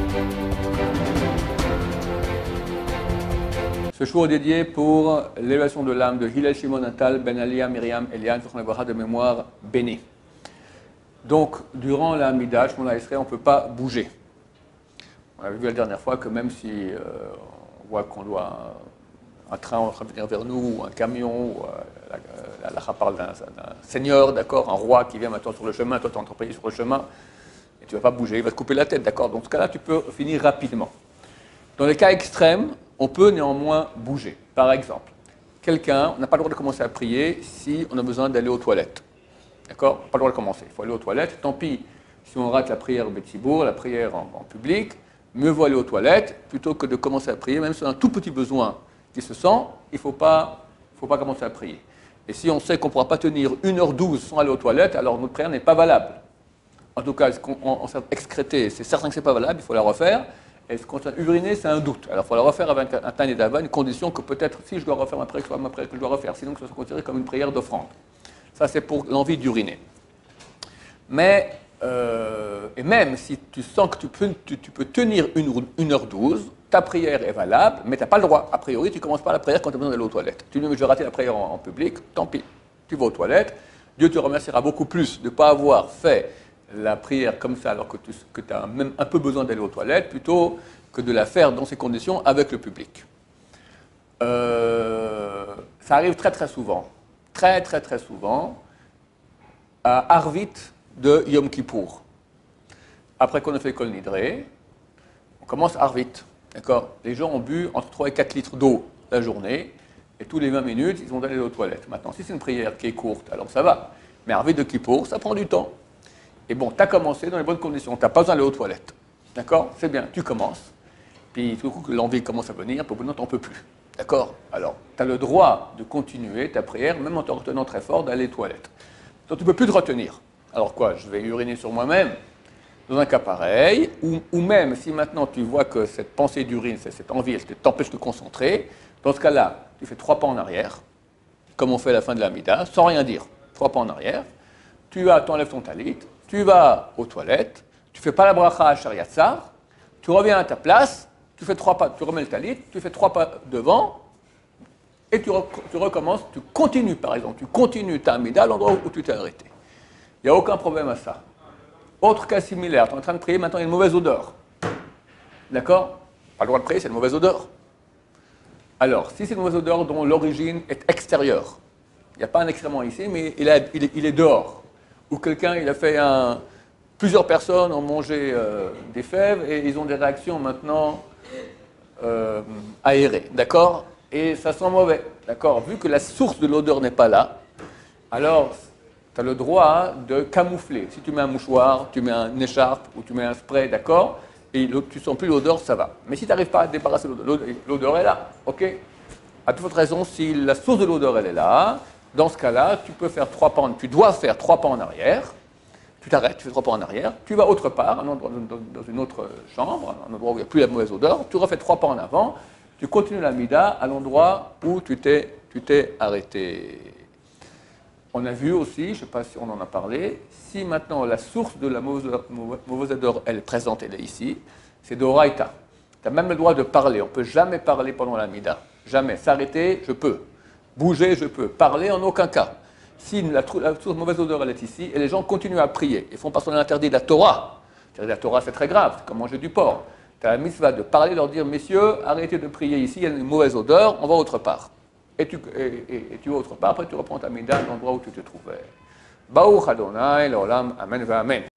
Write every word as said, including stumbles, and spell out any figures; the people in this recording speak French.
Ce show est dédié pour l'élévation de l'âme de Hillel Shimon Natal, Ben Alia, Myriam, Eliane, de mémoire bénie. Donc, durant la Hamida, Shmona Esrei, on ne peut pas bouger. On avait vu la dernière fois que même si euh, on voit qu'on doit un, un train en train de venir vers nous, ou un camion, ou euh, la, la, la parle d'un seigneur, d'accord, un roi qui vient maintenant sur le chemin, toi tu es entrepayé sur le chemin, et tu ne vas pas bouger, il va te couper la tête, d'accord. Donc, dans ce cas-là, tu peux finir rapidement. Dans les cas extrêmes, on peut néanmoins bouger. Par exemple, quelqu'un n'a pas le droit de commencer à prier si on a besoin d'aller aux toilettes. D'accord ? Pas le droit de commencer. Il faut aller aux toilettes. Tant pis si on rate la prière au Betsibour, la prière en, en public, mieux vaut aller aux toilettes plutôt que de commencer à prier. Même si on a un tout petit besoin qui se sent, il ne faut pas, faut pas commencer à prier. Et si on sait qu'on ne pourra pas tenir une heure douze sans aller aux toilettes, alors notre prière n'est pas valable. En tout cas, on s'est excrété, c'est certain que ce n'est pas valable, il faut la refaire. Et ce qu'on a uriné, c'est un doute. Alors, il faut la refaire avec un Tanya d'Ava, une condition que peut-être, si je dois refaire ma prière, que ce soit ma prière que je dois refaire. Sinon, que ce soit considéré comme une prière d'offrande. Ça, c'est pour l'envie d'uriner. Mais, euh, et même si tu sens que tu peux, tu, tu peux tenir une heure douze, ta prière est valable, mais tu n'as pas le droit. A priori, tu ne commences pas la prière quand tu as besoin d'aller aux toilettes. Tu dis, mais je vais rater la prière en, en public, tant pis. Tu vas aux toilettes. Dieu te remerciera beaucoup plus de ne pas avoir fait la prière comme ça, alors que tu que tu as même un peu besoin d'aller aux toilettes, plutôt que de la faire dans ces conditions avec le public. Euh, ça arrive très très souvent, très très très souvent, à Arvit de Yom Kippour. Après qu'on a fait Kol Nidré, on commence Arvit, d'accord ? Les gens ont bu entre trois et quatre litres d'eau la journée, et tous les vingt minutes, ils ont d'aller aux toilettes. Maintenant, si c'est une prière qui est courte, alors ça va. Mais Arvit de Kippour, ça prend du temps. Et bon, tu as commencé dans les bonnes conditions, tu n'as pas besoin d'aller aux toilettes. D'accord ? C'est bien, tu commences. Puis tout coup, l'envie commence à venir, puis au bout d'un temps, tu n'en peux plus. D'accord ? Alors, tu as le droit de continuer ta prière, même en te retenant très fort, d'aller aux toilettes. Donc, tu ne peux plus te retenir. Alors quoi ? Je vais uriner sur moi-même. Dans un cas pareil, ou, ou même si maintenant tu vois que cette pensée d'urine, cette envie, elle t'empêche de te concentrer, dans ce cas-là, tu fais trois pas en arrière, comme on fait à la fin de la Mida, sans rien dire. Trois pas en arrière. Tu enlèves ton talit. Tu vas aux toilettes, tu ne fais pas la bracha à Shariatzar, tu reviens à ta place, tu fais trois pas, tu remets le talit, tu fais trois pas devant, et tu, re, tu recommences, tu continues par exemple, tu continues ta Amida à l'endroit où tu t'es arrêté. Il n'y a aucun problème à ça. Autre cas similaire, tu es en train de prier, maintenant il y a une mauvaise odeur. D'accord ? Pas le droit de prier, c'est une mauvaise odeur. Alors, si c'est une mauvaise odeur dont l'origine est extérieure, il n'y a pas un excrément ici, mais il, a, il, est, il est dehors. Ou quelqu'un, il a fait un... Plusieurs personnes ont mangé euh, des fèves et ils ont des réactions maintenant euh, aérées, d'accord ? Et ça sent mauvais, d'accord ? Vu que la source de l'odeur n'est pas là, alors tu as le droit de camoufler. Si tu mets un mouchoir, tu mets un écharpe ou tu mets un spray, d'accord ? Et tu ne sens plus l'odeur, ça va. Mais si tu n'arrives pas à te débarrasser de l'odeur, l'odeur est là, ok ? À toute raison, si la source de l'odeur, elle est là, dans ce cas-là, tu peux faire trois pas en, tu dois faire trois pas en arrière, tu t'arrêtes, tu fais trois pas en arrière, tu vas autre part, dans une autre chambre, un endroit où il n'y a plus la mauvaise odeur, tu refais trois pas en avant, tu continues la Mida à l'endroit où tu t'es, tu t'es arrêté. On a vu aussi, je ne sais pas si on en a parlé, si maintenant la source de la mauvaise, mauvaise odeur, elle est présente, elle est ici, c'est d'Oraïta. Tu as même le droit de parler, on ne peut jamais parler pendant la Mida, jamais. S'arrêter, je peux. Bouger, je peux. Parler, en aucun cas. Si la, la source de mauvaise odeur, elle est ici, et les gens continuent à prier, ils font passer l'interdit de la Torah. La Torah, c'est très grave, c'est comme manger du porc. Tu as la mitzvah de parler, leur dire, messieurs, arrêtez de prier ici, il y a une mauvaise odeur, on va autre part. Et tu, et, et, et tu vas autre part, après tu reprends ta Mida à l'endroit où tu te trouvais. Baruch Adonai, l'olam, amen, va amen.